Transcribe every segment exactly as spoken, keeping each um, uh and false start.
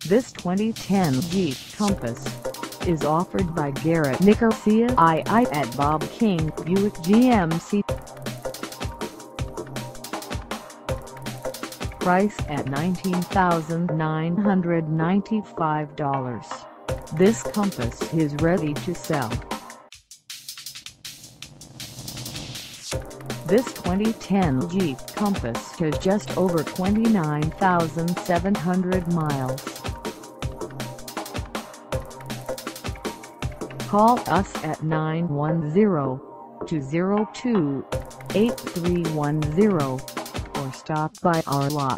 This twenty ten Jeep Compass is offered by Garrett Nicosia two at Bob King Buick G M C. Price at nineteen thousand nine hundred ninety-five dollars. This Compass is ready to sell. This twenty ten Jeep Compass has just over twenty-nine thousand seven hundred miles. Call us at nine one zero, two zero two, eight three one zero or stop by our lot.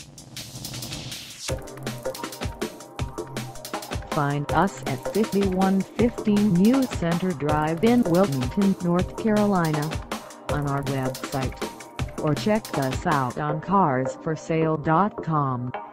Find us at fifty-one fifteen New Center Drive in Wilmington, North Carolina, on our website, or check us out on cars for sale dot com.